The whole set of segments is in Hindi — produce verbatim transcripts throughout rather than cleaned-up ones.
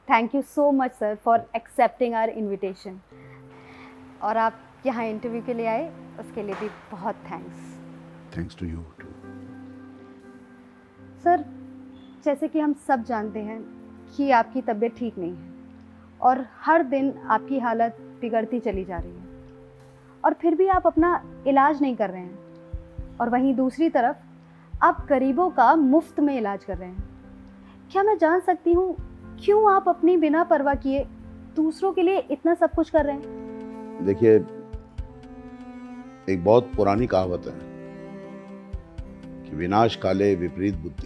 Thank you so much sir for accepting our invitation. और आप यहाँ इंटरव्यू के लिए आए उसके लिए भी बहुत thanks. Thanks to you too. Sir, जैसे कि हम सब जानते हैं कि आपकी तबीयत ठीक नहीं है और हर दिन आपकी हालत बिगड़ती चली जा रही है, और फिर भी आप अपना इलाज नहीं कर रहे हैं, और वहीं दूसरी तरफ आप गरीबों का मुफ्त में इलाज कर रहे हैं। क्या मैं जान सकती हूँ क्यों आप अपनी बिना परवाह किए दूसरों के लिए इतना सब कुछ कर रहे हैं? देखिए, एक बहुत पुरानी कहावत है कि विनाश काले विपरीत बुद्धि।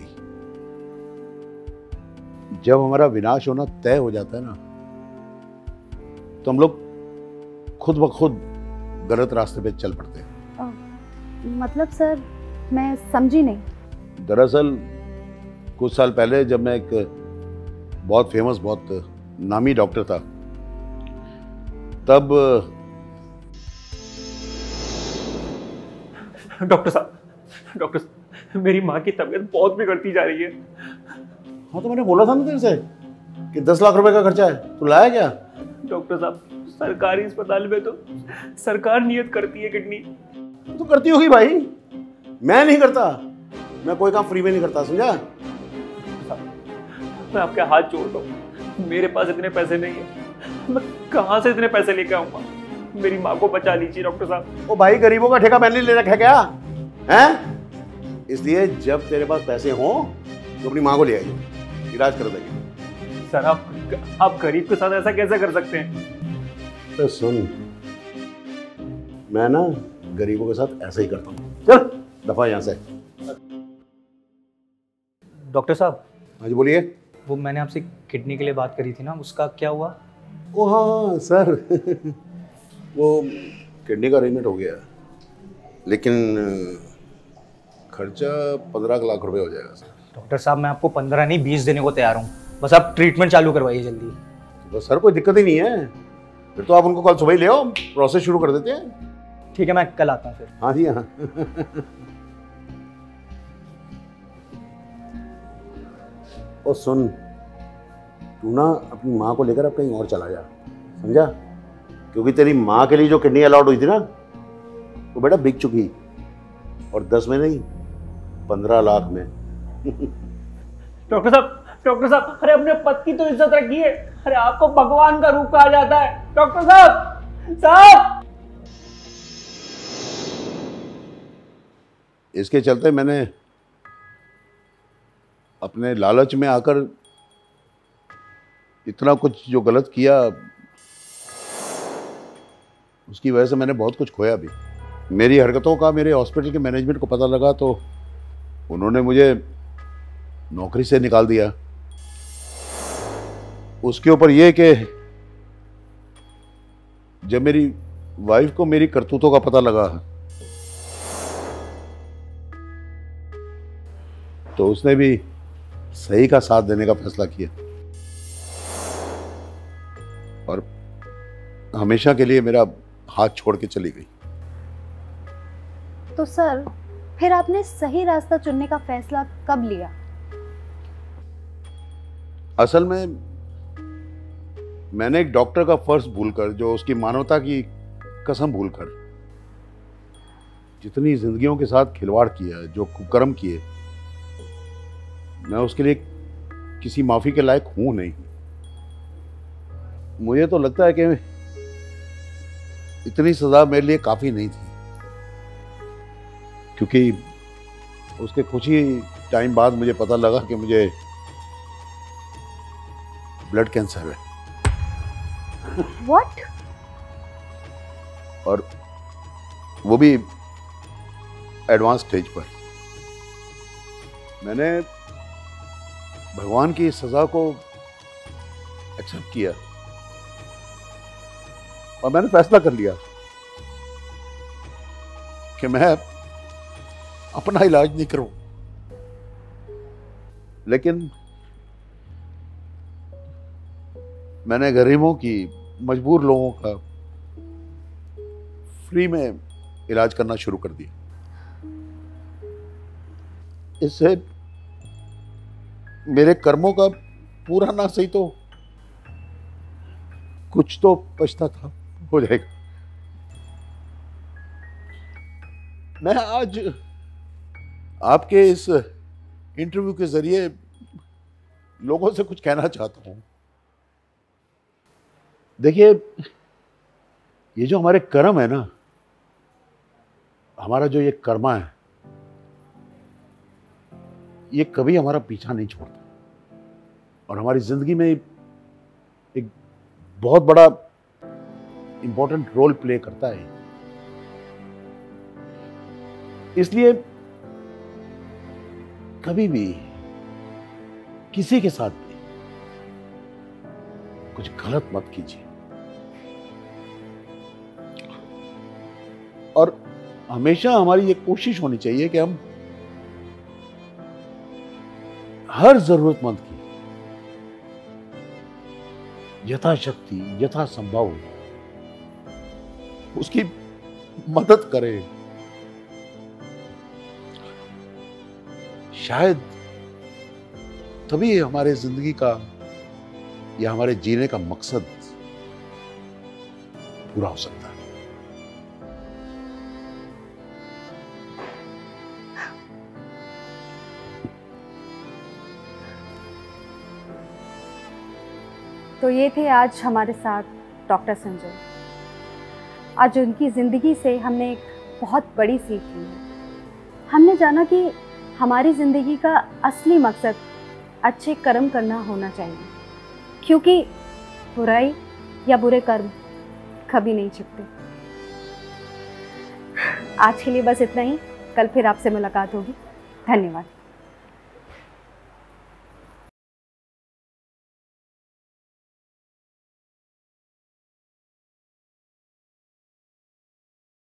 जब हमारा विनाश होना तय हो जाता है ना, तो हम लोग खुद ब खुद गलत रास्ते पे चल पड़ते हैं। आ, मतलब सर, मैं समझी नहीं। दरअसल कुछ साल पहले जब मैं एक बहुत फेमस, बहुत नामी डॉक्टर था, तब डॉक्टर साहब, डॉक्टर साहब, मेरी माँ की तबीयत बहुत बिगड़ती जा रही है। हाँ, तो मैंने बोला था ना तेरे से कि दस लाख रुपए का खर्चा है, तू लाया क्या? डॉक्टर साहब, सरकारी अस्पताल में तो सरकार नियत करती है किडनी। तो करती होगी भाई, मैं नहीं करता। मैं कोई काम फ्री में नहीं करता, समझा? मैं आपके हाथ जोड़ता हूँ, मेरे पास इतने पैसे नहीं है, मैं कहाँ से इतने पैसे लेके आऊंगा? मेरी माँ को बचा लीजिए डॉक्टर साहब। ओ भाई, गरीबों का ठेका मैंने ले रखा है क्या? हैं? इसलिए जब तेरे पास पैसे हों तो अपनी माँ को ले आइए, इलाज कर देंगे। सर, आप आप गरीब के साथ ऐसा कैसे कर सकते हैं? तो सुन, मैं ना गरीबों के साथ ऐसा ही करता हूँ। चल दफा यहाँ से। डॉक्टर साहब। हाँ जी, बोलिए। वो मैंने आपसे किडनी के लिए बात करी थी ना, उसका क्या हुआ? ओ हाँ सर, वो किडनी का अरेंजमेंट हो गया, लेकिन खर्चा पंद्रह लाख रुपए हो जाएगा सर। डॉक्टर साहब, मैं आपको पंद्रह नहीं बीस देने को तैयार हूँ, बस आप ट्रीटमेंट चालू करवाइए जल्दी। बस सर, कोई दिक्कत ही नहीं है। फिर तो आप उनको कल सुबह ही ले आओ, प्रोसेस शुरू कर देते हैं। ठीक है, मैं कल आता हूँ फिर। हाँ जी हाँ। और सुन, तू ना अपनी माँ को लेकर अब कहीं और चला जा, समझा? क्योंकि तेरी माँ के लिए जो किडनी अलाउड हुई थी ना, वो बेटा बिक चुकी, और दस में नहीं, पंद्रह लाख में। डॉक्टर साहब, डॉक्टर साहब, अरे अपने पति की तो इज्जत रखिए। अरे आपको भगवान का रूप कहा जाता है। डॉक्टर साहब, साहब। इसके चलते मैंने अपने लालच में आकर इतना कुछ जो गलत किया, उसकी वजह से मैंने बहुत कुछ खोया भी। मेरी हरकतों का मेरे हॉस्पिटल के मैनेजमेंट को पता लगा तो उन्होंने मुझे नौकरी से निकाल दिया। उसके ऊपर यह कि जब मेरी वाइफ को मेरी करतूतों का पता लगा तो उसने भी सही का साथ देने का फैसला किया और हमेशा के लिए मेरा हाथ छोड़ के चली गई। तो सर, फिर आपने सही रास्ता चुनने का फैसला कब लिया? असल में मैंने एक डॉक्टर का फर्ज भूलकर, जो उसकी मानवता की कसम भूलकर जितनी जिंदगियों के साथ खिलवाड़ किया, जो कुकर्म किए, मैं उसके लिए किसी माफी के लायक हूं नहीं। मुझे तो लगता है कि इतनी सजा मेरे लिए काफी नहीं थी, क्योंकि उसके कुछ ही टाइम बाद मुझे पता लगा कि मुझे ब्लड कैंसर है। What? और वो भी एडवांस स्टेज पर। मैंने भगवान की सजा को एक्सेप्ट किया और मैंने फैसला कर लिया कि मैं अपना इलाज नहीं करूं, लेकिन मैंने गरीबों की, मजबूर लोगों का फ्री में इलाज करना शुरू कर दिया। इससे मेरे कर्मों का पूरा ना सही तो कुछ तो पछतावा हो जाएगा। मैं आज आपके इस इंटरव्यू के जरिए लोगों से कुछ कहना चाहता हूं। देखिए, ये जो हमारे कर्म है ना, हमारा जो ये कर्मा है, ये कभी हमारा पीछा नहीं छोड़ता और हमारी जिंदगी में एक बहुत बड़ा इंपॉर्टेंट रोल प्ले करता है। इसलिए कभी भी किसी के साथ भी कुछ गलत मत कीजिए और हमेशा हमारी ये कोशिश होनी चाहिए कि हम हर जरूरतमंद की यथाशक्ति यथासंभव उसकी मदद करें। शायद तभी हमारे जिंदगी का या हमारे जीने का मकसद पूरा हो सकता है। तो ये थे आज हमारे साथ डॉक्टर संजय। आज उनकी ज़िंदगी से हमने एक बहुत बड़ी सीख ली है। हमने जाना कि हमारी ज़िंदगी का असली मकसद अच्छे कर्म करना होना चाहिए, क्योंकि बुराई या बुरे कर्म कभी नहीं छिपते। आज के लिए बस इतना ही। कल फिर आपसे मुलाकात होगी। धन्यवाद।